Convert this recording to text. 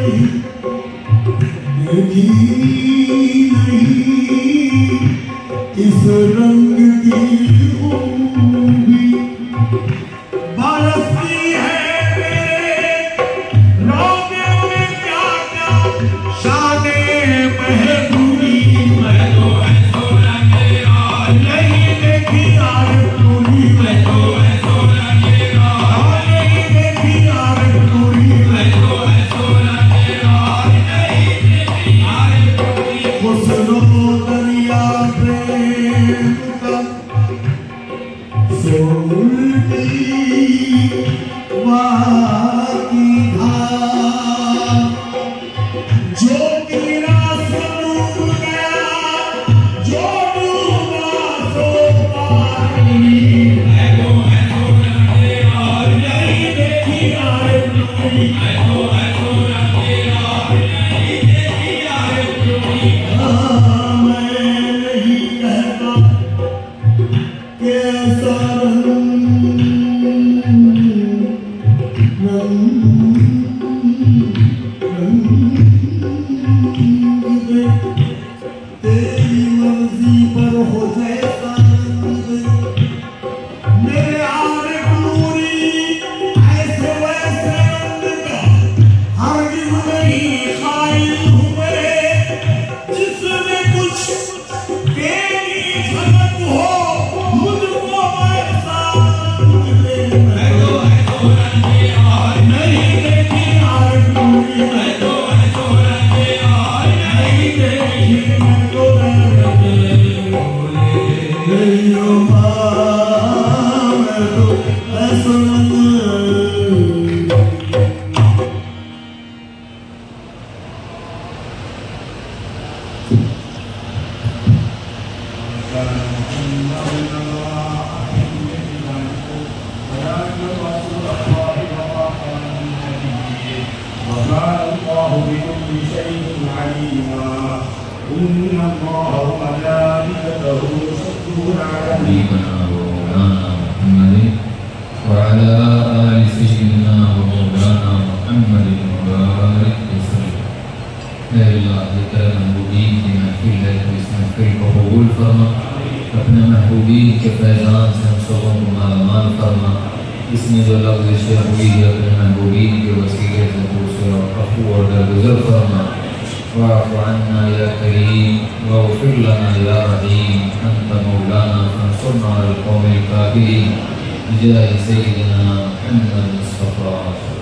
देखी नहीं इस रंग की खूबी बरसती है मेरे रोगे में क्या क्या शाने महबूबी। मैं तो ऐसो रंगे आज नहीं देखी आज पूरी। मैं तो ऐसो रंगे आज नहीं देखी आज पूरी। मैं तो ऐसो रंगे आज नहीं देखी आज पूरी। हुस्नो दरिया प्रेम का सो उल्टी वाकी धार जो गिरा सो डूब गया जो डूबा सो पानी। मैं तो ऐसो रंगे आज नहीं देखी आज पूरी। मैं तो ऐसो रंगे आज नहीं देखी आज पूरी। मैं नहीं कहता कैसा तेरी मर्जी पर हो जैसा मेरे आरे पूरी ऐसे वैसे रंग का हरगिज़ नहीं ख़ाइल हुए जिसमें कुछ तेरी झलक हो मुझको ऐसा रंग दे। मैं तो ऐसो रंगे आज नहीं देखी आज पूरी। मैं तो ऐसो रंगे आज नहीं देखी। मैं तो नहीं मैं तो ऐसो रंग وعلى آل سيدنا ومولانا محمد وبارك وسلم. اے اللہ ذکر محبوبین کی محفل ہے تو اس محفل کو قبول فرما، اپنے محبوبین کے فیضان سے ہم سبوں کو مالامال فرما۔ اس میں جو لغزشیں ہوئی ہے اپنے محبوبین کے وسیلے سے اسے عفو اور درگزر فرما۔ واعف عنا یا کریم واغفر لنا یا رحیم انت مولانا فانصرنا على القوم الكافرين بجاه سيدنا محمد المصطفى